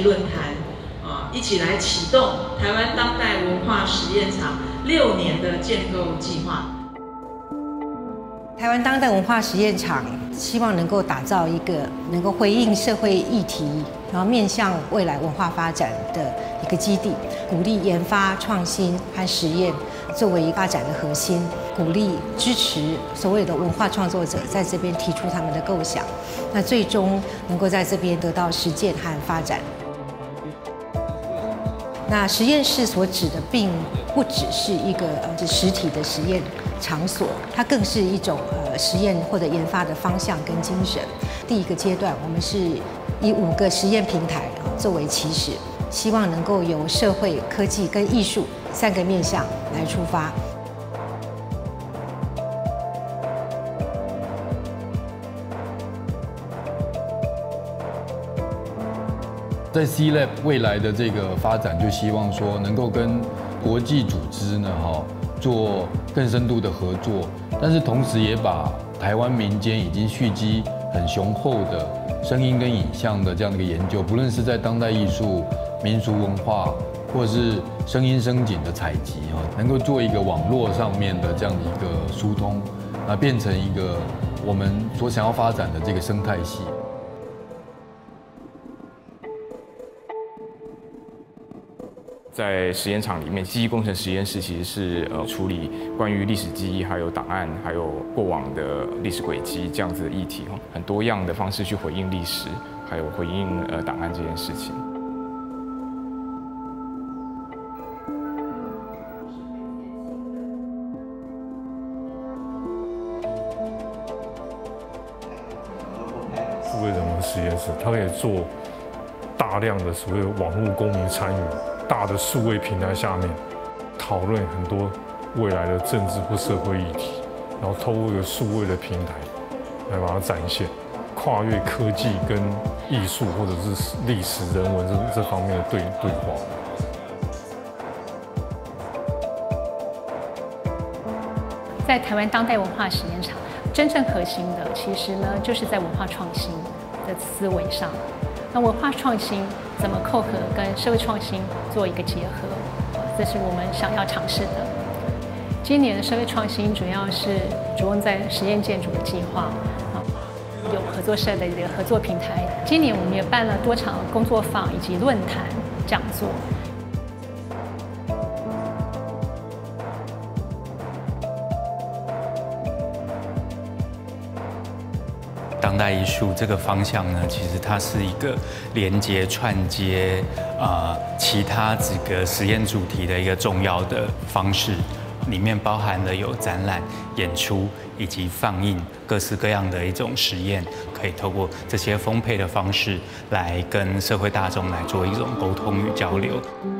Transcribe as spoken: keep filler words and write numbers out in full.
论坛啊，一起来启动台湾当代文化实验场六年的建构计划。 台湾当代文化实验场希望能够打造一个能够回应社会议题，然后面向未来文化发展的一个基地，鼓励研发、创新和实验作为发展的核心，鼓励支持所谓的文化创作者在这边提出他们的构想，那最终能够在这边得到实践和发展。那实验室所指的并不只是一个呃实体的实验场所，它更是一种呃实验或者研发的方向跟精神。第一个阶段，我们是以五个实验平台作为起始，希望能够由社会、科技跟艺术三个面向来出发。 在 C Lab 未来的这个发展，就希望说能够跟国际组织呢，哈，做更深度的合作，但是同时也把台湾民间已经蓄积很雄厚的声音跟影像的这样的一个研究，不论是在当代艺术、民俗文化，或者是声音声景的采集，哈，能够做一个网络上面的这样的一个疏通，啊，变成一个我们所想要发展的这个生态系。 在实验场里面，记忆工程实验室其实是呃处理关于历史记忆、还有档案、还有过往的历史轨迹这样子的议题，很多样的方式去回应历史，还有回应呃档案这件事情。 数位人文实验室，它可以做大量的所谓网络公民参与。大的数位平台下面讨论很多未来的政治或社会议题，然后透过一个数位的平台来把它展现，跨越科技跟艺术或者是历史人文这这方面的对对话。 在台湾当代文化实验场，真正核心的其实呢，就是在文化创新的思维上。那文化创新怎么扣合跟社会创新做一个结合，这是我们想要尝试的。今年的社会创新主要是着重在实验建筑的计划，有合作社的一个合作平台。今年我们也办了多场工作坊以及论坛讲座。 当代艺术这个方向呢，其实它是一个连接串接啊、呃、其他几个实验主题的一个重要的方式，里面包含了有展览、演出以及放映各式各样的一种实验，可以透过这些丰沛的方式来跟社会大众来做一种沟通与交流。